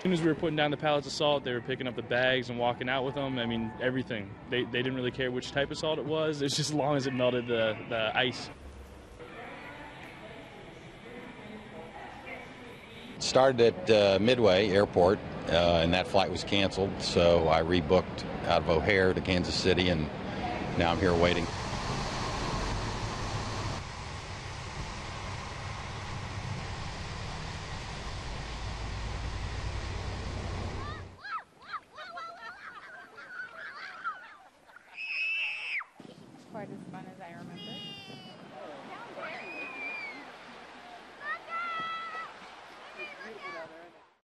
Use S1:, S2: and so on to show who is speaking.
S1: soon as we were putting down the pallets of salt, they were picking up the bags and walking out with them. I mean, everything. They didn't really care which type of salt it was. It's just as long as it melted the ice.
S2: It started at Midway Airport, and that flight was canceled, so I rebooked out of O'Hare to Kansas City, and now I'm here waiting.
S3: Quite as fun as I remember.